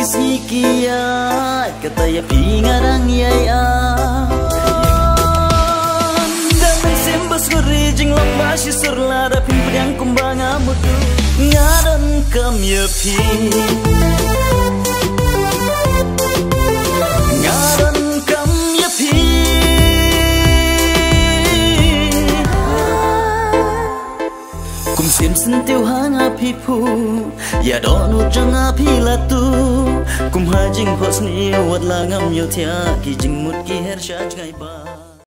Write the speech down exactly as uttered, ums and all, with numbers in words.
kia kata ya pingarang ya ya dan sembas gori jing lok masih surlada pin pedang kumbang amudu ngaran kam ya pi ngaran kam ya pi kum sim sentiu hanga pipu ya donu janga pilatu kum hajing hosni wat langam yo tia ki jing mut ki her sha jngai ba